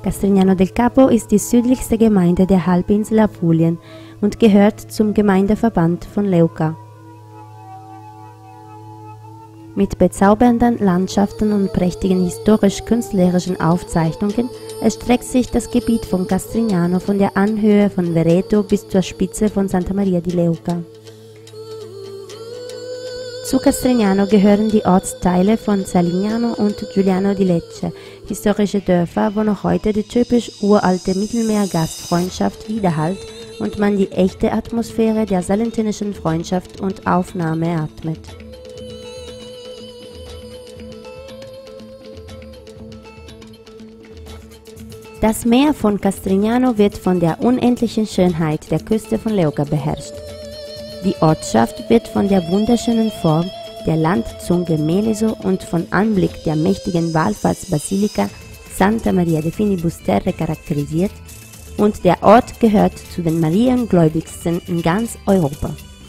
Castrignano del Capo ist die südlichste Gemeinde der Halbinsel Apulien und gehört zum Gemeindeverband von Leuca. Mit bezaubernden Landschaften und prächtigen historisch-künstlerischen Aufzeichnungen erstreckt sich das Gebiet von Castrignano von der Anhöhe von Vereto bis zur Spitze von Santa Maria di Leuca. Zu Castrignano gehören die Ortsteile von Salignano und Giuliano di Lecce, historische Dörfer, wo noch heute die typisch uralte Mittelmeer-Gastfreundschaft widerhallt und man die echte Atmosphäre der salentinischen Freundschaft und Aufnahme atmet. Das Meer von Castrignano wird von der unendlichen Schönheit der Küste von Leuca beherrscht. Die Ortschaft wird von der wunderschönen Form der Landzunge Meleso und von Anblick der mächtigen Wallfahrtsbasilika Santa Maria de Finibus Terre charakterisiert und der Ort gehört zu den mariengläubigsten in ganz Europa.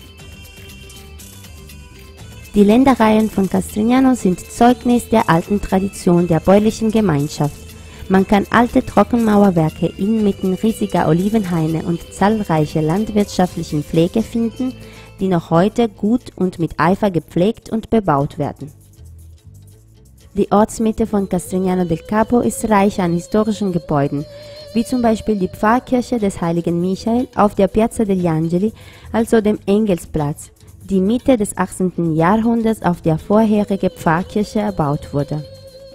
Die Ländereien von Castrignano sind Zeugnis der alten Tradition der bäuerlichen Gemeinschaft. Man kann alte Trockenmauerwerke inmitten riesiger Olivenhaine und zahlreiche landwirtschaftliche Pflege finden, die noch heute gut und mit Eifer gepflegt und bebaut werden. Die Ortsmitte von Castrignano del Capo ist reich an historischen Gebäuden, wie zum Beispiel die Pfarrkirche des heiligen Michael auf der Piazza degli Angeli, also dem Engelsplatz, die Mitte des 18. Jahrhunderts auf der vorherigen Pfarrkirche erbaut wurde.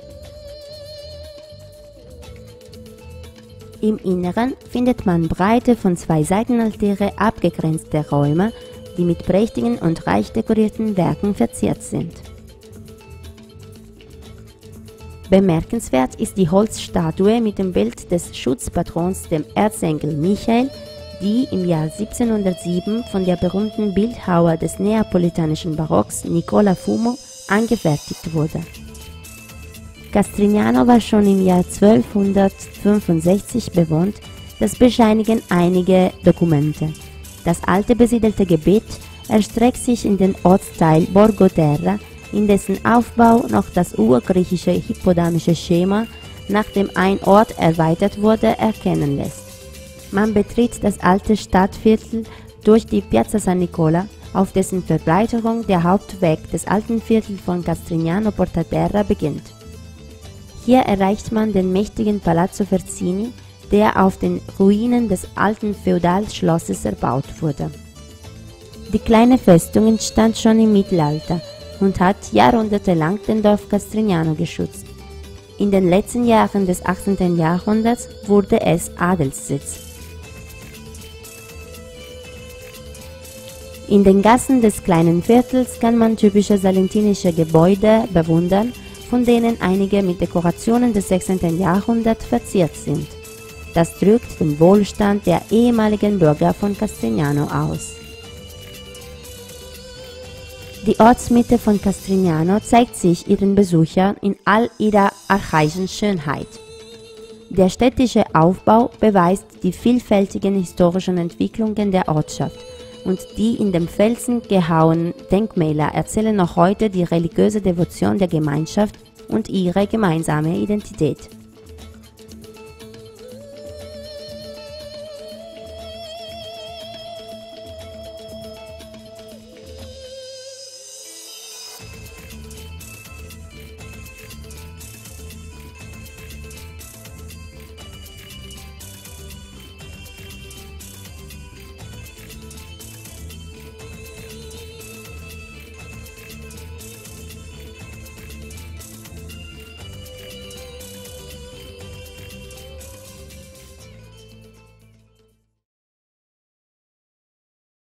Im Inneren findet man breite von 2 Seitenaltäre abgegrenzte Räume, die mit prächtigen und reich dekorierten Werken verziert sind. Bemerkenswert ist die Holzstatue mit dem Bild des Schutzpatrons, dem Erzengel Michael, die im Jahr 1707 von der berühmten Bildhauer des neapolitanischen Barocks Nicola Fumo angefertigt wurde. Castrignano war schon im Jahr 1265 bewohnt, das bescheinigen einige Dokumente. Das alte besiedelte Gebiet erstreckt sich in den Ortsteil Borgo Terra, in dessen Aufbau noch das urgriechische hippodamische Schema, nachdem ein Ort erweitert wurde, erkennen lässt. Man betritt das alte Stadtviertel durch die Piazza San Nicola, auf dessen Verbreiterung der Hauptweg des alten Viertels von Castrignano Portaterra beginnt. Hier erreicht man den mächtigen Palazzo Ferzini, der auf den Ruinen des alten Feudalschlosses erbaut wurde. Die kleine Festung entstand schon im Mittelalter und hat jahrhundertelang den Dorf Castrignano geschützt. In den letzten Jahren des 18. Jahrhunderts wurde es Adelssitz. In den Gassen des kleinen Viertels kann man typische salentinische Gebäude bewundern, von denen einige mit Dekorationen des 16. Jahrhunderts verziert sind. Das drückt den Wohlstand der ehemaligen Bürger von Castrignano aus. Die Ortsmitte von Castrignano zeigt sich ihren Besuchern in all ihrer archaischen Schönheit. Der städtische Aufbau beweist die vielfältigen historischen Entwicklungen der Ortschaft und die in den Felsen gehauenen Denkmäler erzählen noch heute die religiöse Devotion der Gemeinschaft und ihre gemeinsame Identität.